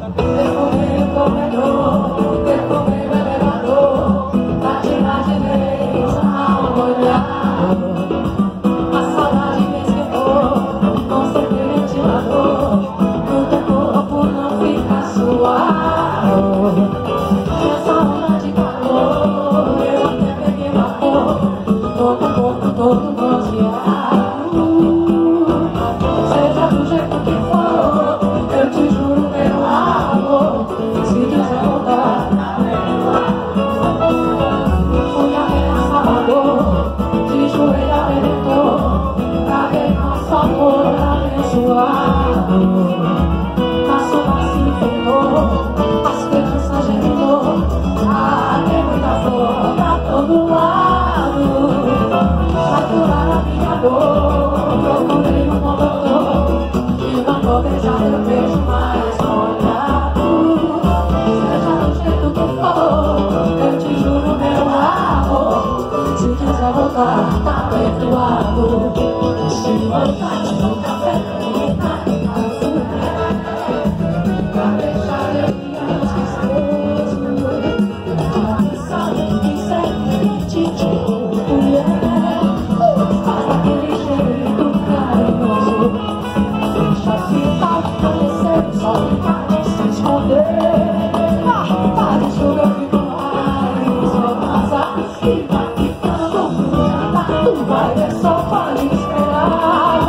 Todo bronzeado, seja do jeito que for, eu te juro, meu amor, se quiser voltar, fui ameaçador, de joelho redentor, traguei nosso amor abençoado, a sombra se enfeitou, a esperança germinou, tem muita flor pra todo lado. Pra curar a minha dor, procurei um bom doutor, e não vou deixar meu beijo mais molhado. Seja do jeito que for, eu te juro, meu amor, se quiser voltar, tá perdoado. Se voltar, no café, pra deixar eu me esquecer, sabe que sempre te digo. Só ficar e se esconder. Para de jogar, fico mais. Só passar e vai ficando. Tu vai ver, só pode esperar.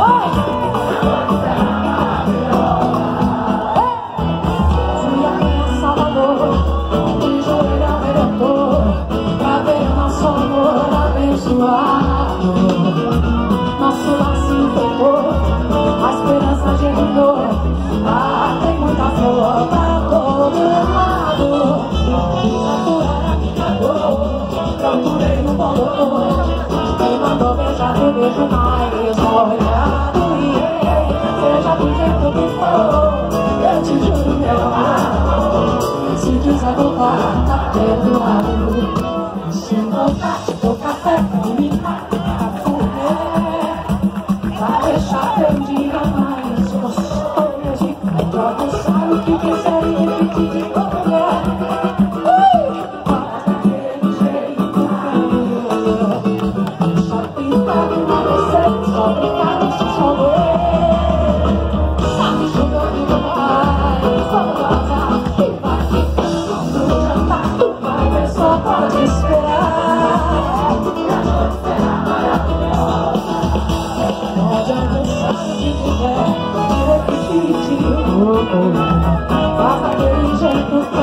Fui ameaçador, de joelho redentor, pra ver nosso amor abençoado. Nosso lar se enfeitou, a esperança germinou. Tem muita flor pra todo lado. Pra curar a minha dor, procurei no bom doutor, quem mandou beijar eu beijo mais molhado. Seja do jeito que for, eu te juro, meu amor, se quiser voltar, tá perdoado. Se voltar, te dou café, me mata, pra deixar teu dia mais gostoso. Pode sair o que quiser e repetir de qualquer. Faz daquele jeito carinhoso, só pintado na você, só brincar e se esconder. Sabe jogando demais, vamos vazar e vai ficando no jantar. Tu vai ver, só pode esperar. Pode avançar se quiser e repetir. Faz aquele jeito